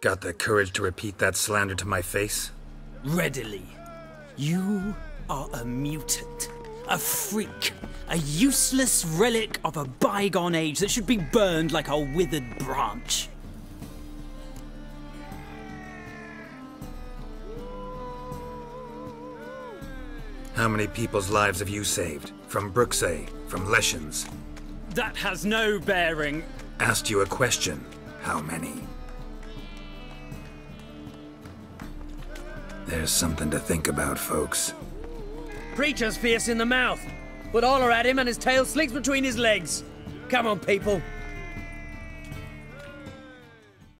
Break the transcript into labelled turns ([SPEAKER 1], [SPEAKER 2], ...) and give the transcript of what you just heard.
[SPEAKER 1] Got the courage to repeat that slander to my face?
[SPEAKER 2] Readily. You are a mutant. A freak. A useless relic of a bygone age that should be burned like a withered branch.
[SPEAKER 1] How many people's lives have you saved? From Bruxay? From Leshens?
[SPEAKER 2] That has no bearing.
[SPEAKER 1] Asked you a question. How many? There's something to think about, folks.
[SPEAKER 3] Preacher's fierce in the mouth, but all are at him and his tail slinks between his legs. Come on, people.